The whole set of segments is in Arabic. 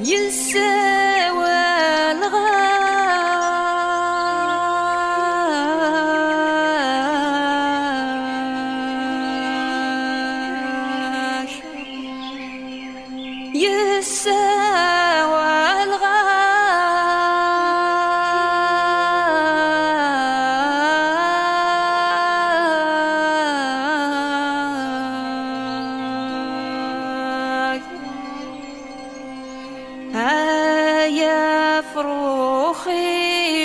يسوى الغاش يسوى الغاش هيا فروخي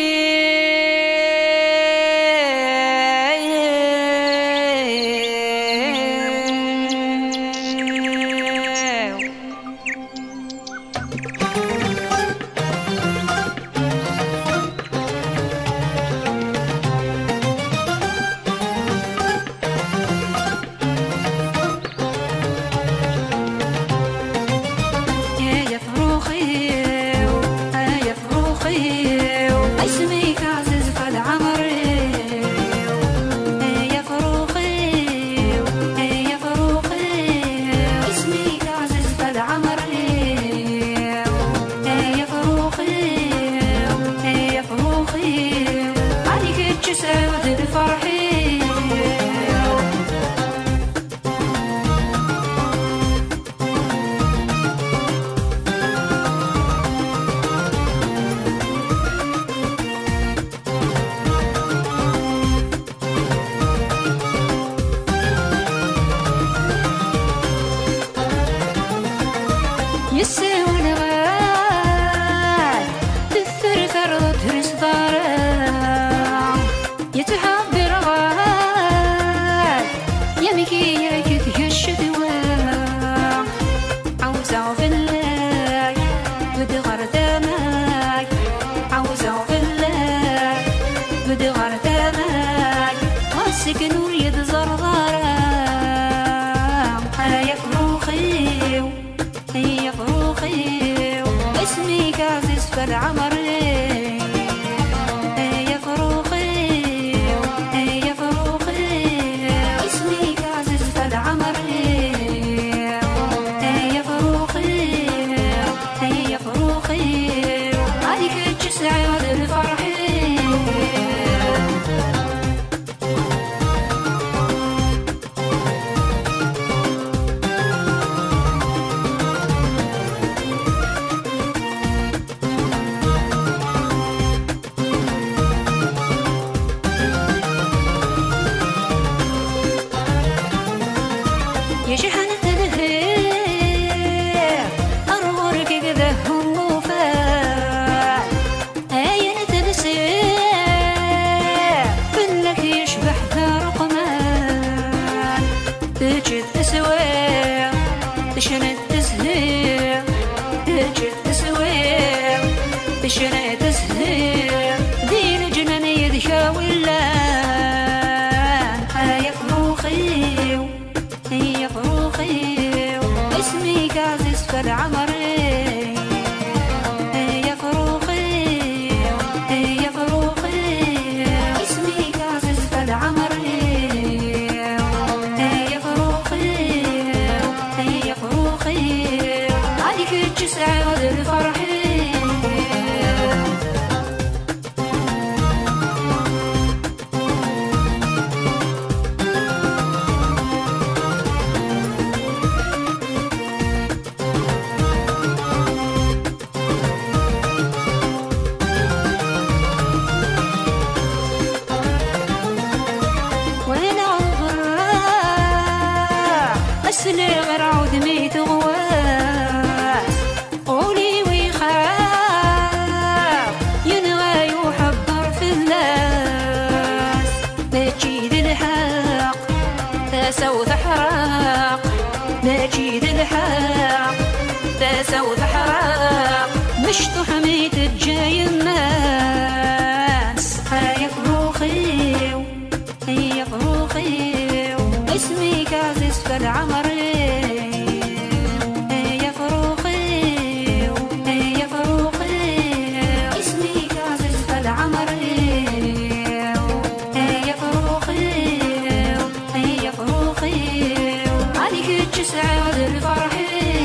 يسوى الغاش تثرثر وتهرس ضارع يتحب الغاش يمكي يكتهي الشدوى عوزة في الله بدغر دمك عوزة في الله بدغر دمك والسكن وليد زرزارة هيا فروخي هيا فروخي اسمي كازيس في العمر هيا فروخي هيا فروخي اسمي كازيس في العمر هيا فروخي هيا فروخي عليك تسعي الفرحي يا شحنة الهرير أرورك كذا هم وفاء أين تبسير فلك يشبح ذا رقمان تجد تسوير تشنت تسهير تجد تسوير تشنت تسهير دين جنان يدشاوي اللان هيا فروخي هيا فروخي اسمي كازيس في العمر هيا فروخي هيا فروخي اسمي كازيس في العمر هيا فروخي هيا فروخي عليك تسعي الفرحي أسلي غير عود ميت غواس قولي ويخاف ينغى يحبر في الناس نجيد الحق تسوث حراق نجيد الحق تسوث حراق مشطو حميت الجاي الناس هيا فروخي هيا فروخي اسمي كازيس في العمر هيا فروخي هيا فروخي اسمي كازيس في العمر هيا فروخي هيا فروخي عليك تسعي الفرحي